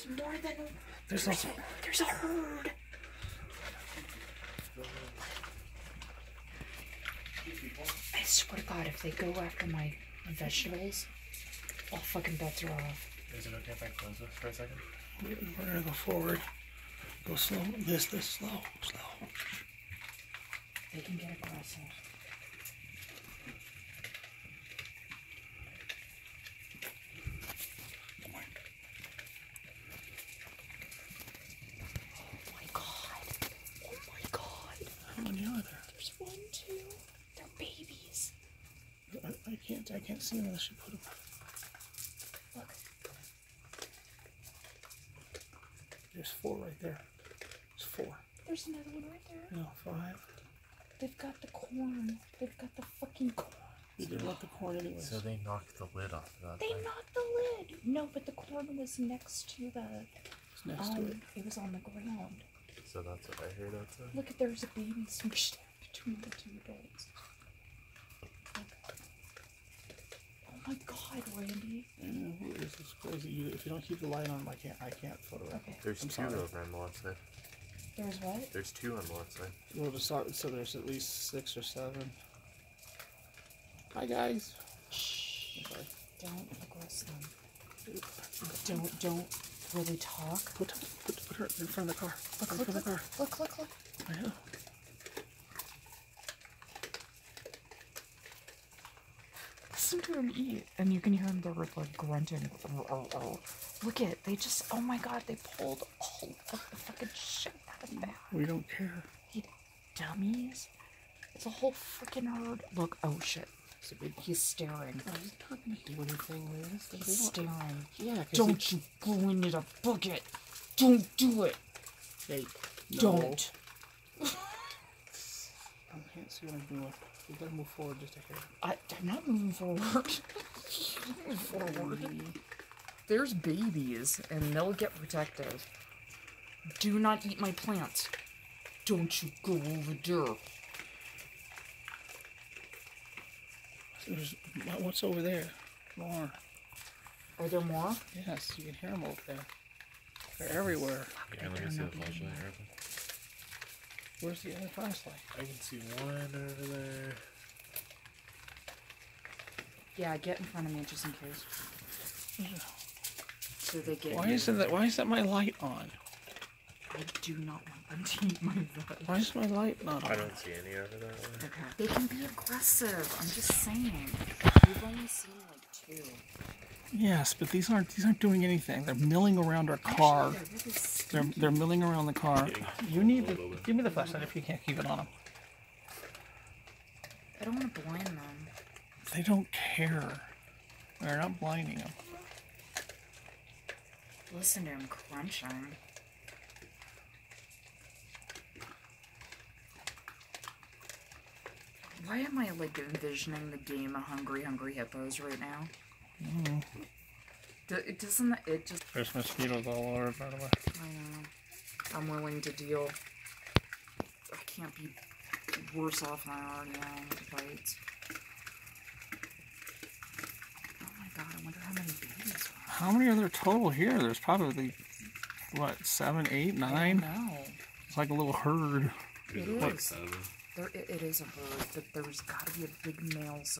There's more than there's a herd. I swear to God, if they go after my vegetables, all fucking bets are off. Is it okay if I close this for a second? We're gonna go forward. Go slow. This slow. They can get aggressive. Come on. Oh my God. Oh my God. How many are there? There's 1, 2. They're babies. I can't see them unless you put them. Look. There's 4 right there. There's 4. There's another one right there. No, 5. They've got the corn. They've got the fucking corn. You didn't want the corn anyways. So they knocked the lid off of that They thing. knocked the lid. No, but the corn was next to the... It's next to it. It was on the ground. So that's what I heard outside. Look, there's a baby smushed between the 2 adults. Look. Oh my God, Randy. This is crazy. If you don't keep the light on, I can't photograph. Okay. There's 2 of them on the left side. There's what? There's 2 on the left side. Well, so there's at least 6 or 7. Hi guys. Shh. Okay. Don't aggress them. Don't really talk. Put her in front of the car. Look. I know. Listen to him eat. And you can hear him, they're like grunting. Look at, they just, oh my God, they pulled all of the fucking shit out of that. We don't care. You dummies. It's a whole freaking herd. Look, oh shit. He's staring. Oh, he's not gonna do anything, Liz. He's staring. Yeah, Don't you go into the bucket. Don't do it. Hey, no. Don't. I can't see what I'm doing. We gotta move forward just a hair. I'm not moving forward. Move forward. There's babies, and they'll get protective. Do not eat my plants. Don't you go over there. What's over there? More. Are there more? Yes, you can hear them over there. They're everywhere. Yeah, let me see the flashlight. Where's the other flashlight? I can see one over there. Yeah, get in front of me just in case. So they get. Why is that my light on? I do not want them to eat my veg. Why is my light not on? I don't see any over that way. Okay. They can be aggressive. I'm just saying. We've only seen like 2. Yes, but these aren't doing anything. They're milling around our car. Actually, They're milling around the car. You need to give me the flashlight if you can't keep it on them. I don't want to blind them. They don't care. They're not blinding them. Listen to him crunching. Why am I like envisioning the game of Hungry Hippos right now? It doesn't. It just. There's mosquitoes all over, by the way. I know. I'm willing to deal. I can't be worse off than I already am with the bites. Oh my God! I wonder how many babies are. How many are there total here? There's probably, what, 7, 8, 9? No. It's like a little herd. It Like is. 7. It is a herd, but there's got to be a big male.